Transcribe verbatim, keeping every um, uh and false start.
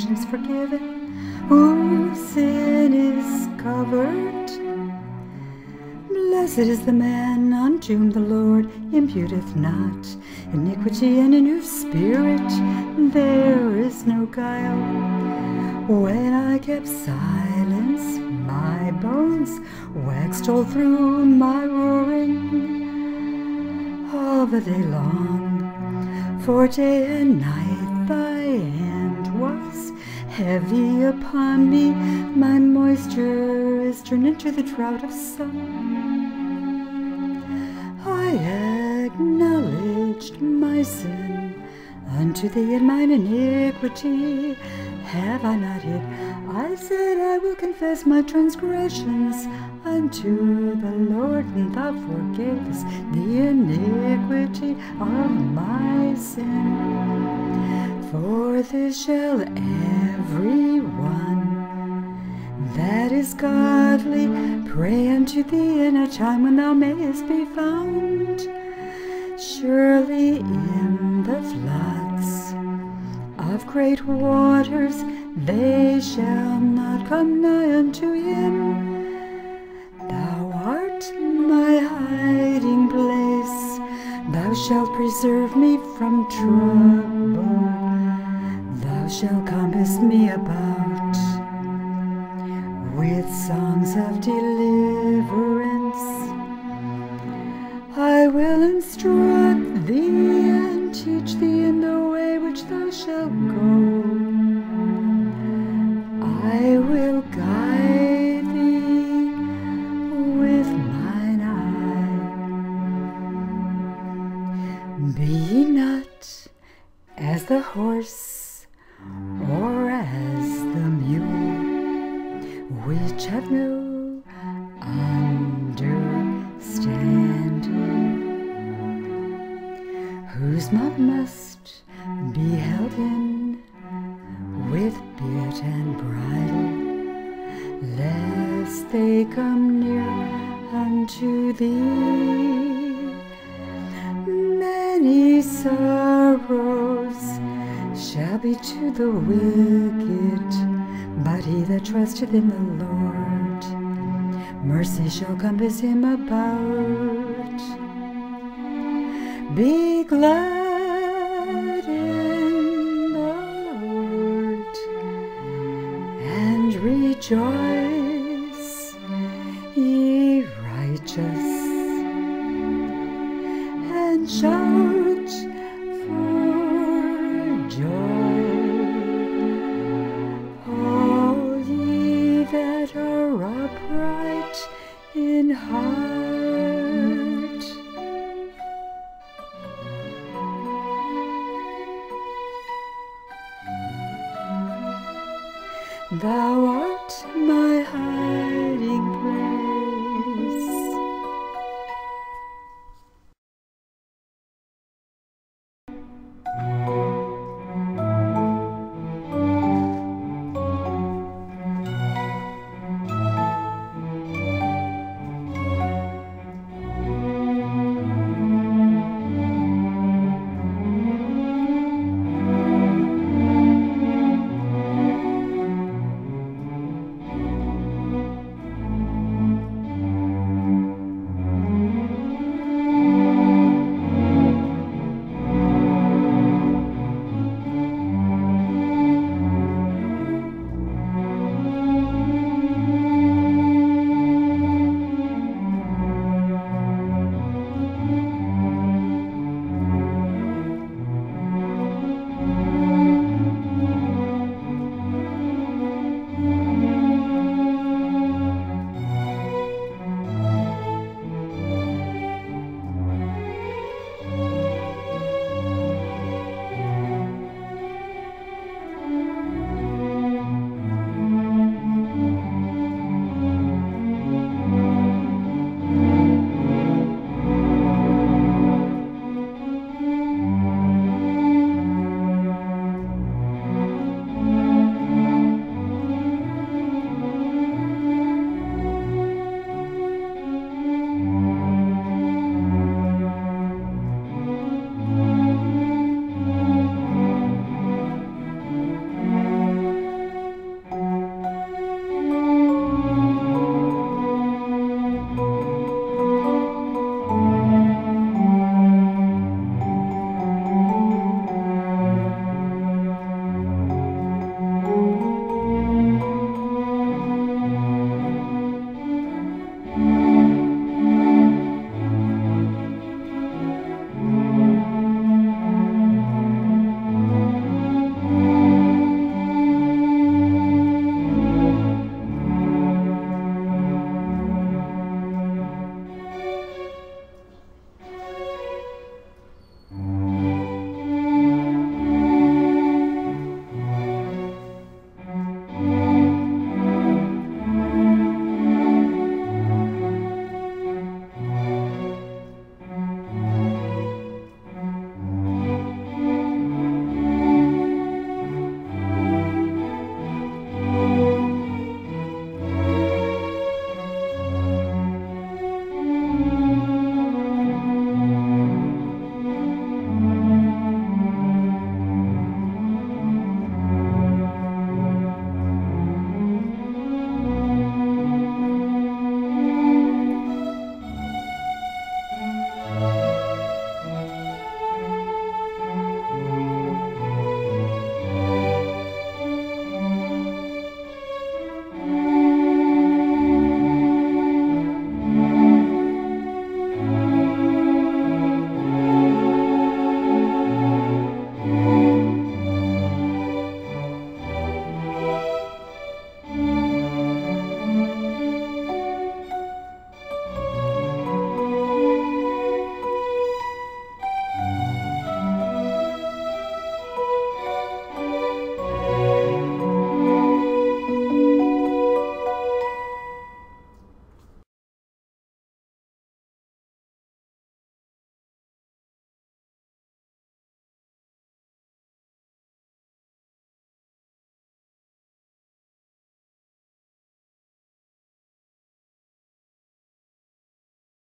transgression is forgiven, whose sin is covered. Blessed is the man unto whom the Lord imputeth not iniquity, and in whose spirit there is no guile. When I kept silence, my bones waxed old through my roaring all the day long. For day and night thy hand was heavy upon me, my moisture is turned into the drought of sun. I acknowledged my sin unto thee, and mine iniquity have I not hid. I said, I will confess my transgressions unto the Lord, and thou forgavest the iniquity of my sin. For this shall every one that is godly pray unto thee in a time when thou mayest be found. Surely in the floods of great waters they shall not come nigh unto him. Thou art my hiding place, thou shalt preserve me from trouble, thou shalt compass me about with songs of deliverance. I will instruct thee and teach thee in the way which thou shalt go. I will guide thee with mine eye. Be ye not as the horse or as the mule, which have no understanding, whose mouth must be held in with bit and bridle, lest they come near unto thee. Many sorrows shall be to the wicked, but he that trusteth in the Lord, mercy shall compass him about. Be glad in the Lord, and rejoice, ye righteous, and shout for joy, all ye that are upright in heart. Thou art my high